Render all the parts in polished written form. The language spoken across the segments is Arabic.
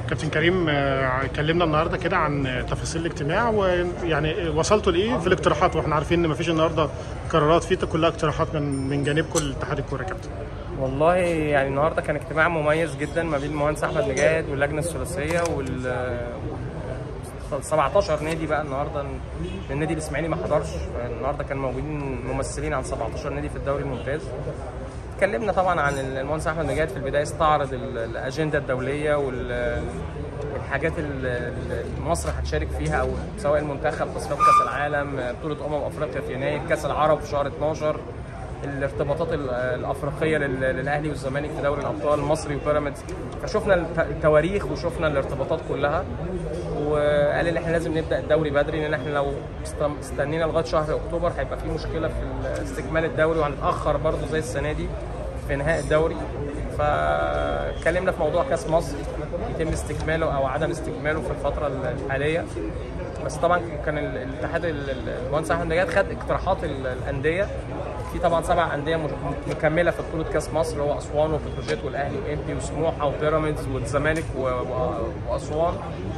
كابتن كريم، كلمنا النهارده كده عن تفاصيل الاجتماع، ويعني وصلتوا لايه في الاقتراحات، واحنا عارفين ان مفيش النهارده قرارات، في كلها اقتراحات من جانبكم لاتحاد الكوره يا كابتن. والله يعني النهارده كان اجتماع مميز جدا ما بين المهندس احمد نجاد واللجنه الثلاثيه وال 17 نادي بقى النهارده. النادي الاسماعيلي ما حضرش، النهارده كان موجودين ممثلين عن 17 نادي في الدوري الممتاز. اتكلمنا طبعا عن المهندس احمد نجاد. في البدايه استعرض الاجنده الدوليه والحاجات اللي مصر هتشارك فيها، او سواء المنتخب، تصفيات كاس العالم، بطوله افريقيا في يناير، كاس العرب في شهر 12، الارتباطات الافريقيه للاهلي والزمالك في دوري الابطال المصري وبيراميدز. فشفنا التواريخ وشفنا الارتباطات كلها، وقال ان احنا لازم نبدا الدوري بدري، لان احنا لو استنينا لغايه شهر اكتوبر هيبقى في مشكله في استكمال الدوري، وهنتاخر برضه زي السنه دي في انهاء الدوري. فاتكلمنا في موضوع كاس مصر يتم استكماله او عدم استكماله في الفتره الحاليه. بس طبعا كان الاتحاد المهندس احمد نجاد خد اقتراحات الانديه. في طبعا 7 انديه مكمله في بطوله كاس مصر، هو اسوان وبتروجيت والاهلي وامبي وسموحه وبيراميدز والزمالك واسوان.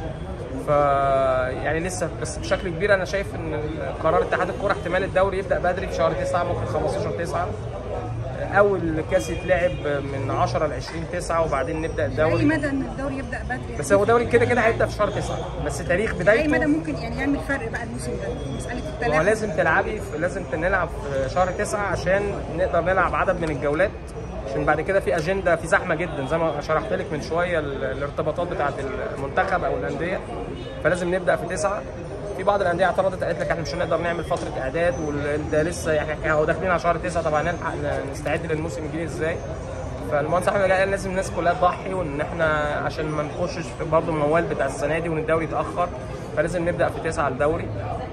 يعني لسه بس بشكل كبير انا شايف ان قرار اتحاد الكوره احتمال الدوري يبدا بدري في شهر 9، ممكن 15/9. اول كاس يتلعب من 10 ل 20/9، وبعدين نبدا الدوري. اي مدى ان الدوري يبدا بدري؟ بس هو الدوري كده كده هيبدا في شهر 9، بس تاريخ بدايته اي مدى ممكن يعني يعمل فرق بقى الموسم ده؟ مساله التلاعب هو لازم تلعبي، لازم نلعب في شهر 9 عشان نقدر نلعب عدد من الجولات، عشان بعد كده في اجنده، في زحمه جدا زي ما شرحت لك من شويه، الارتباطات بتاعه المنتخب او الانديه، فلازم نبدا في 9. في بعض الانديه اعترضت، قالت لك احنا مش هنقدر نعمل فتره اعداد، وده لسه يعني احنا داخلين على شهر 9، طبعا نلحق نستعد للموسم الجديد ازاي؟ فالمهندس احمد قال لازم الناس كلها تضحي، وان احنا عشان ما نخشش في برضه الموال بتاع السنه دي وان الدوري يتاخر، فلازم نبدا في 9 الدوري.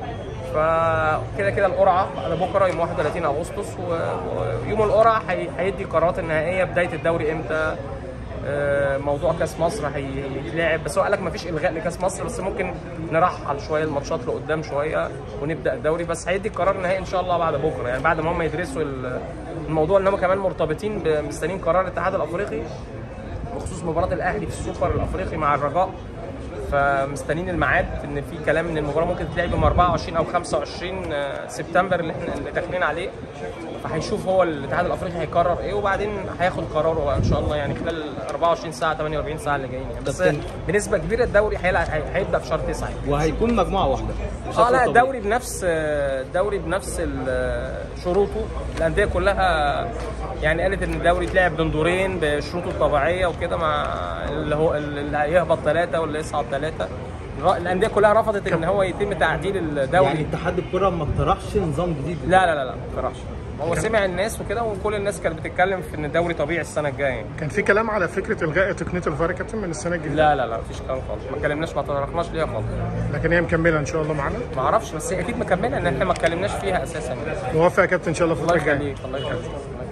فكده كده القرعه على بكره يوم 31 اغسطس، ويوم القرعه هيدي قرارات النهائيه بدايه الدوري امتى. موضوع كاس مصر هيتلعب، بس هو قال لك مفيش الغاء لكاس مصر، بس ممكن نرحل شويه الماتشات لقدام شويه ونبدا الدوري. بس هيدي قرار النهائي ان شاء الله بعد بكره، يعني بعد ما هم يدرسوا الموضوع، ان هم كمان مرتبطين مستنيين قرار الاتحاد الافريقي بخصوص مباراه الاهلي في السوبر الافريقي مع الرجاء. فمستنيين الميعاد، ان في كلام ان المباراه ممكن تتلعب يوم 24 او 25 سبتمبر اللي داخلين عليه. فهيشوف هو الاتحاد الافريقي هيقرر ايه، وبعدين هياخد قراره ان شاء الله يعني خلال 24 ساعه 48 ساعه اللي جايين يعني. بس بنسبه كبيره الدوري هيبدا في شهر 9 يعني. وهيكون مجموعه واحده. لا الدوري بنفس شروطه. الانديه كلها يعني قالت ان الدوري يتلعب بين دورين بشروطه الطبيعيه وكده، مع اللي هيهبط 3 واللي يصعد 3. الانديه كلها رفضت ان هو يتم تعديل الدوري. يعني اتحاد الكره ما اقترحش نظام جديد؟ لا ما اقترحش. هو سمع الناس وكده، وكل الناس كانت بتتكلم في ان الدوري طبيعي السنه الجايه يعني. كان في كلام على فكره الغاء تقنيه الفار يا كابتن من السنه الجديده؟ لا مفيش كلام خالص، ما اتكلمناش، ما تطرقناش ليها خالص. لكن هي مكمله ان شاء الله معانا؟ ما اعرفش، بس هي اكيد مكمله، ان احنا ما اتكلمناش فيها اساسا يعني. موافق يا كابتن ان شاء الله الفتره الجايه. الله يخليك.